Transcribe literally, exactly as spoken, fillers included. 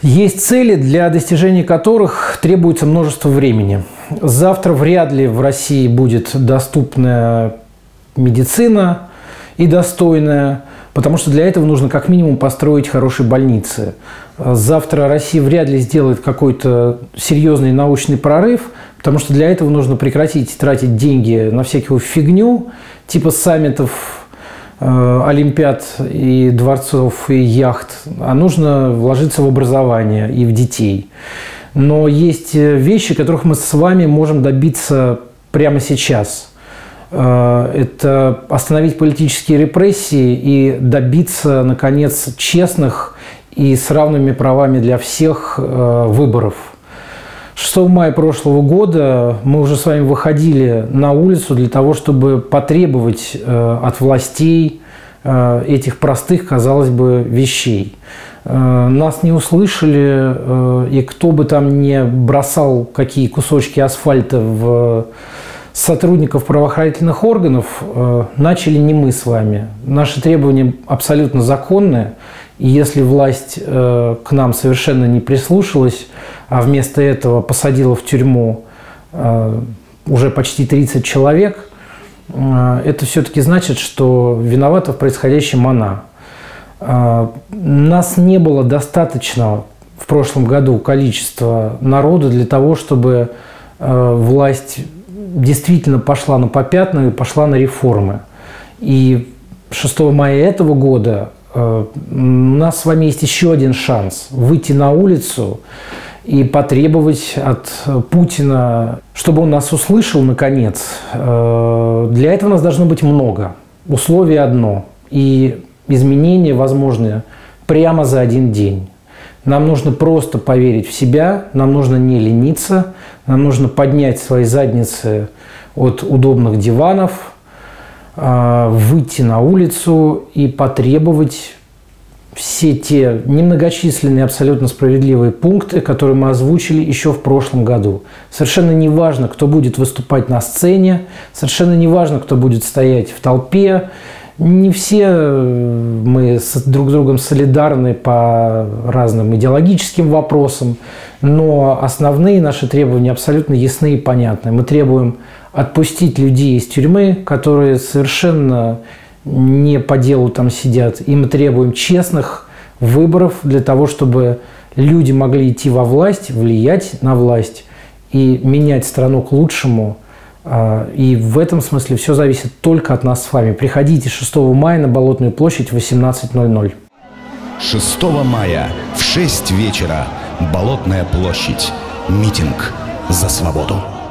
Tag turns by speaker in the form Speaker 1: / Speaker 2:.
Speaker 1: Есть цели, для достижения которых требуется множество времени. Завтра вряд ли в России будет доступная медицина и достойная, потому что для этого нужно как минимум построить хорошие больницы. Завтра Россия вряд ли сделает какой-то серьезный научный прорыв, потому что для этого нужно прекратить тратить деньги на всякую фигню, типа саммитов, олимпиад и дворцов и яхт, а нужно вложиться в образование и в детей. Но есть вещи, которых мы с вами можем добиться прямо сейчас. Это остановить политические репрессии и добиться, наконец, честных и с равными правами для всех выборов. шестого мая прошлого года мы уже с вами выходили на улицу для того, чтобы потребовать от властей этих простых, казалось бы, вещей. Нас не услышали, и кто бы там не бросал какие кусочки асфальта в сотрудников правоохранительных органов, начали не мы с вами. Наши требования абсолютно законные, и если власть к нам совершенно не прислушалась, а вместо этого посадила в тюрьму уже почти тридцать человек, это все-таки значит, что виновата в происходящем она. Нас не было достаточно в прошлом году количества народа для того, чтобы власть действительно пошла на попятную и пошла на реформы. И шестого мая этого года у нас с вами есть еще один шанс выйти на улицу и потребовать от Путина, чтобы он нас услышал, наконец. Для этого нас должно быть много. Условие одно. И изменения возможны прямо за один день. Нам нужно просто поверить в себя, нам нужно не лениться, нам нужно поднять свои задницы от удобных диванов, выйти на улицу и потребовать все те немногочисленные, абсолютно справедливые пункты, которые мы озвучили еще в прошлом году. Совершенно не важно, кто будет выступать на сцене, совершенно не важно, кто будет стоять в толпе. Не все мы друг с другом солидарны по разным идеологическим вопросам, но основные наши требования абсолютно ясны и понятны. Мы требуем отпустить людей из тюрьмы, которые совершенно не по делу там сидят. И мы требуем честных выборов для того, чтобы люди могли идти во власть, влиять на власть и менять страну к лучшему. И в этом смысле все зависит только от нас с вами. Приходите шестого мая на Болотную площадь в восемнадцать ноль ноль.
Speaker 2: шестого мая в шесть вечера. Болотная площадь. Митинг за свободу.